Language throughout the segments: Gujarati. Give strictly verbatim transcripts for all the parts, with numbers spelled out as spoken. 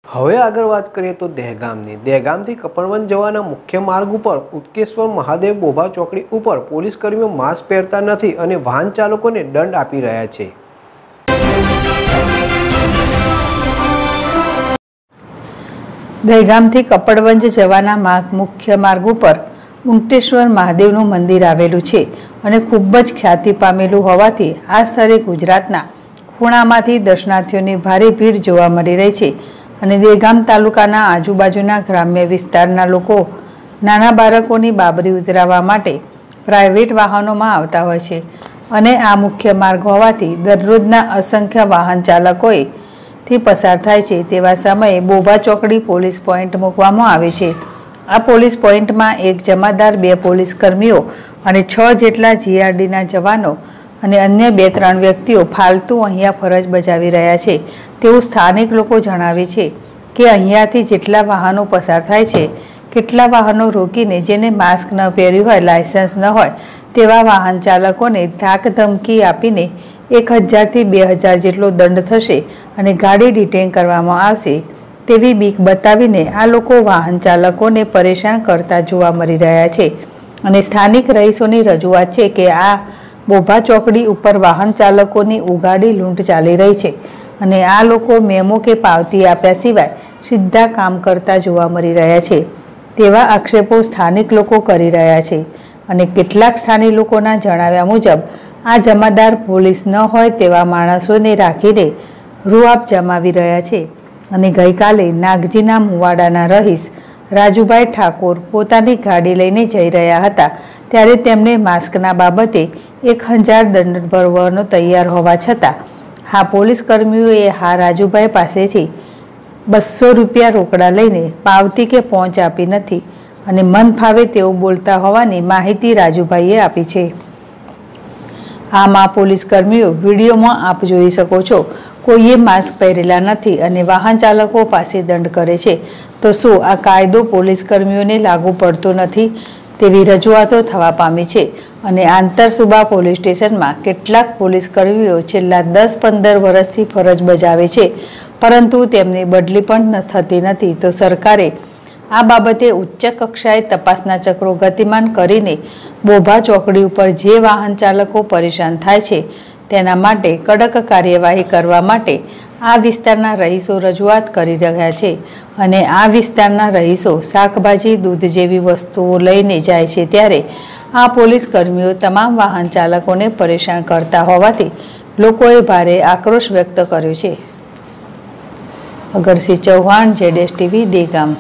હવે આગળ વાત કરીએ તો દહેગામની દહેગામથી કપડવંજ જવાના મુખ્ય માર્ગ ઉપર ઉત્કેશ્વર મહાદેવ બોભા ચોકડી ઉપર પોલીસ કર્મીઓ માસ્ક પહેરતા નથી અને વાહન ચાલકોને દંડ આપી રહ્યા છે। દહેગામથી કપડવંજ જવાના માર્ગ મુખ્ય માર્ગ ઉપર ઉત્કેશ્વર મહાદેવનું મંદિર આવેલું છે અને ખૂબ જ ખ્યાતિ પામેલું હોવાથી આ સ્થળે ગુજરાતના ખૂણામાંથી દર્શનાર્થીઓની ભારે ભીડ જોવા મળી રહી છે અને દહેગામ તાલુકાના આજુબાજુના ગ્રામ્ય વિસ્તારના લોકો નાના બાળકોની બાબરી ઉતરાવવા માટે પ્રાઇવેટ વાહનોમાં આવતા હોય છે અને આ મુખ્ય માર્ગ હોવાથી દરરોજના અસંખ્ય વાહન ચાલકોએ થી પસાર થાય છે। તેવા સમયે બોભા ચોકડી પોલીસ પોઈન્ટ મૂકવામાં આવે છે। આ પોલીસ પોઈન્ટમાં એક જમાદાર, બે પોલીસ કર્મીઓ અને છ જેટલા જીઆરડીના જવાનો અને અન્ય બે ત્રણ વ્યક્તિઓ ફાલતુ અહીંયા ફરજ બજાવી રહ્યા છે તેવું સ્થાનિક લોકો જણાવે છે કે અહીંયાથી જેટલા વાહનો પસાર થાય છે, કેટલા વાહનો રોકીને જેને માસ્ક ન પહેર્યું હોય, લાયસન્સ ન હોય તેવા વાહન ચાલકોને ધાક ધમકી આપીને એક હજારથી બે હજાર જેટલો દંડ થશે અને ગાડી ડિટેન કરવામાં આવશે તેવી બીક બતાવીને આ લોકો વાહન ચાલકોને પરેશાન કરતા જોવા મળી રહ્યા છે અને સ્થાનિક રહીશોની રજૂઆત છે કે આ બોભા ચોકડી ઉપર વાહન ચાલકોની ઉગાડી લૂંટ ચાલી રહી છે અને આ લોકો મેમો કે પાવતી આપ્યા સિવાય સીધા કામ કરતા જોવા મળી રહ્યા છે તેવા આક્ષેપો સ્થાનિક લોકો કરી રહ્યા છે અને કેટલાક સ્થાનિક લોકોના જણાવ્યા મુજબ આ જમાદાર પોલીસ ન હોય તેવા માણસોને રાખીને રૂઆબ જમાવી રહ્યા છે અને ગઈકાલે નાગજીના મુવાડાના રહીશ રાજુભાઈ ઠાકોર પોતાની ગાડી લઈને જઈ રહ્યા હતા ત્યારે તેમને માસ્કના બાબતે એક હજાર દંડ ભરવાનો તૈયાર હોવા છતાં હા પોલીસ કર્મીઓએ હા રાજુભાઈ પાસેથી બસો રૂપિયા રોકડા લઈને પાવતી કે પહોંચ આપી નથી અને મન ફાવે તેવું બોલતા હોવાની માહિતી રાજુભાઈએ આપી છે। આમ આ પોલીસ કર્મીઓ વિડીયોમાં આપ જોઈ શકો છો, કોઈએ માસ્ક પહેરેલા નથી અને વાહન ચાલકો પાસે દંડ કરે છે તો શું આ કાયદો પોલીસ કર્મીઓને લાગુ પડતો નથી તેવી રજૂઆતો થવા પામી છે અને આંતરસુબા પોલીસ સ્ટેશનમાં કેટલાક પોલીસ કર્મીઓ છેલ્લા દસ પંદર વર્ષથી ફરજ બજાવે છે પરંતુ તેમની બદલી પણ થતી નથી તો સરકારે આ બાબતે ઉચ્ચ કક્ષાએ તપાસના ચક્રો ગતિમાન કરીને બોભા ચોકડી ઉપર જે વાહન ચાલકો પરેશાન થાય છે તેના માટે કડક કાર્યવાહી કરવા માટે આ વિસ્તારના રહીશો રજૂઆત કરી રહ્યા છે અને આ વિસ્તારના રહીશો શાકભાજી, દૂધ જેવી વસ્તુઓ લઈને જાય છે ત્યારે આ પોલીસ કર્મીઓ તમામ વાહન ચાલકોને પરેશાન કરતા હોવાથી લોકોએ ભારે આક્રોશ વ્યક્ત કર્યો છે। અગરસિંહ ચૌહાણ, જેડેશ ટીવી, દહેગામ।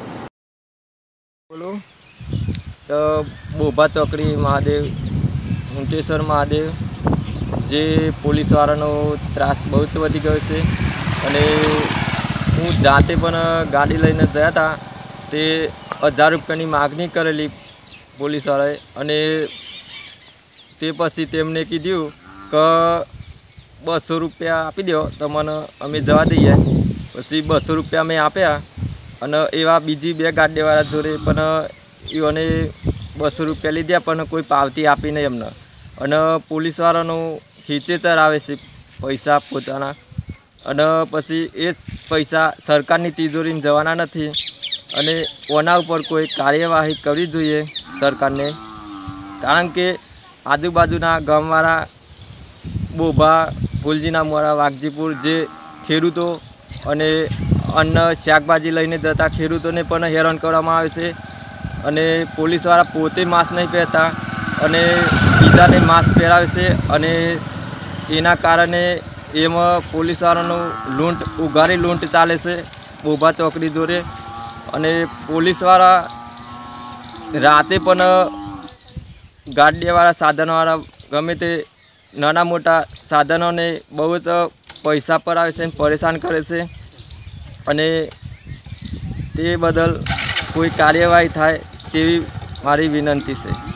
બોલો તો બોભા ચોકડી મહાદેવ, ઉત્કેશ્વર મહાદેવ જે પોલીસવાળાનો ત્રાસ બહુ જ વધી ગયો છે અને હું જાતે પણ ગાડી લઈને ગયા હતા તે હજાર રૂપિયાની માગણી કરેલી પોલીસવાળાએ અને તે પછી તેમને કીધું કે બસો રૂપિયા આપી દો તો મને અમે જવા દઈએ। પછી બસો રૂપિયા મેં આપ્યા અને એવા બીજી બે ગાડીવાળા જોડે પણ એઓને બસો રૂપિયા લીધા પણ કોઈ પાવતી આપી નહીં એમને અને પોલીસવાળાનું ખીચેચર આવે છે પૈસા પોતાના અને પછી એ પૈસા સરકારની તિજોરીમાં જવાના નથી અને ઓના ઉપર કોઈ કાર્યવાહી કરવી જોઈએ સરકારને, કારણ કે આજુબાજુના ગામવાળા બોભા, ફૂલજીના મોરા, વાઘજીપુર જે ખેડૂતો અને અન્ન શાકભાજી લઈને જતા ખેડૂતોને પણ હેરાન કરવામાં આવે છે અને પોલીસવાળા પોતે માસ્ક નહીં પહેરતા અને બીજાને માસ્ક પહેરાવે છે અને એના કારણે એમાં પોલીસવાળાનું લૂંટ ઉઘાડી લૂંટ ચાલે છે બોભા ચોકડી જોડે અને પોલીસવાળા રાતે પણ ગાડીવાળા, સાધનવાળા ગમે તે નાના મોટા સાધનોને બહુ જ પૈસા પર આવે છે, પરેશાન કરે છે અને તે બદલ કોઈ કાર્યવાહી થાય તેવી મારી વિનંતી છે।